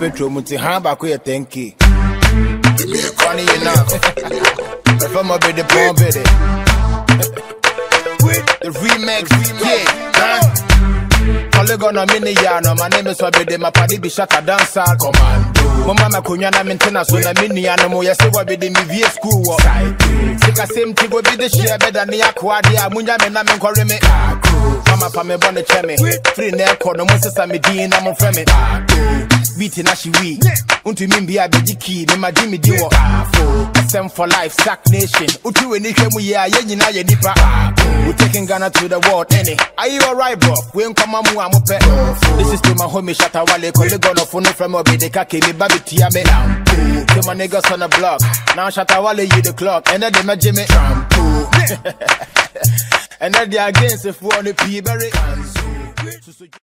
metro muti hamba ko ye 10K. Funny enough. If I'm a bit the bomb bit the remix, yeah, Polygon mini yano, my name is Wabede, my party be shut a dancer commando. Mama Kunyana maintenance when a mini animal, yes, Wabede me via school. Take a same thing will be the share better than the Aquadia, Munya Menamen Correme. Mama Pame Bonnet Cheme, free neck corner, Moses Amidin, I'm a friend. Beating as she weak. Unto me be a baby key, me my Jimmy Dio. SM for life, sack nation. Utu and Nikem, we are yen ya nipa. We're taking Ghana to the world, any. Are you alright, bro? We ain't come on, I'm a pet. This is to my homie Shatawale, Polygon of Phone from Obede Kake, me baby Tiame. To my niggas on the block. Now Shatawale, you the clock, and then they my Jimmy. And then they against if we on the P. Berry.